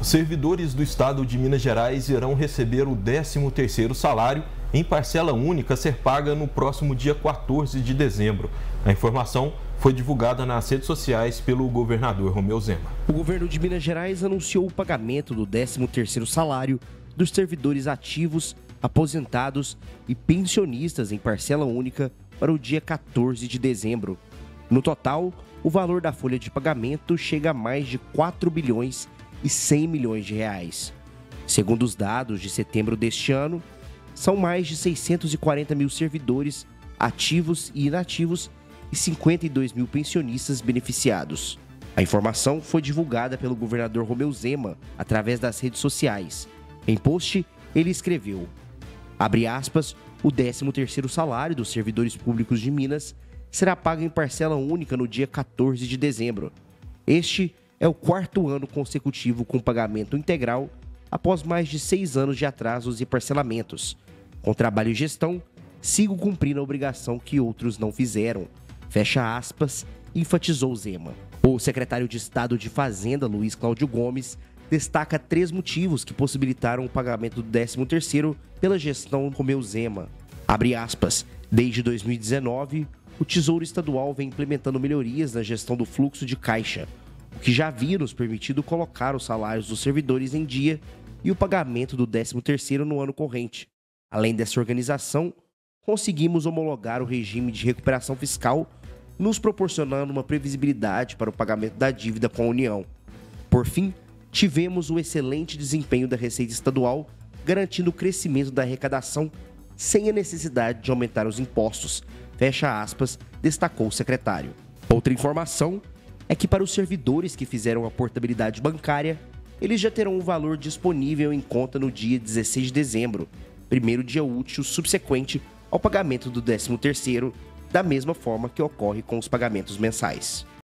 Os servidores do estado de Minas Gerais irão receber o 13º salário em parcela única a ser paga no próximo dia 14 de dezembro. A informação foi divulgada nas redes sociais pelo governador Romeu Zema. O governo de Minas Gerais anunciou o pagamento do 13º salário dos servidores ativos, aposentados e pensionistas em parcela única para o dia 14 de dezembro. No total, o valor da folha de pagamento chega a mais de 4 bilhões e 100 milhões de reais. Segundo os dados de setembro deste ano, são mais de 640 mil servidores ativos e inativos e 52 mil pensionistas beneficiados. A informação foi divulgada pelo governador Romeu Zema através das redes sociais. Em post, ele escreveu, abre aspas, o 13º salário dos servidores públicos de Minas será pago em parcela única no dia 14 de dezembro. Este é o 4º ano consecutivo com pagamento integral após mais de 6 anos de atrasos e parcelamentos. Com trabalho e gestão, sigo cumprindo a obrigação que outros não fizeram. Fecha aspas, enfatizou Zema. O secretário de Estado de Fazenda, Luiz Cláudio Gomes, destaca 3 motivos que possibilitaram o pagamento do 13º pela gestão Romeu Zema. Abre aspas, desde 2019, o Tesouro Estadual vem implementando melhorias na gestão do fluxo de caixa, o que já havia nos permitido colocar os salários dos servidores em dia e o pagamento do 13º no ano corrente. Além dessa organização, conseguimos homologar o regime de recuperação fiscal, nos proporcionando uma previsibilidade para o pagamento da dívida com a União. Por fim, tivemos o excelente desempenho da Receita Estadual, garantindo o crescimento da arrecadação sem a necessidade de aumentar os impostos, fecha aspas, destacou o secretário. Outra informação é que para os servidores que fizeram a portabilidade bancária, eles já terão o valor disponível em conta no dia 16 de dezembro, primeiro dia útil subsequente ao pagamento do 13º, da mesma forma que ocorre com os pagamentos mensais.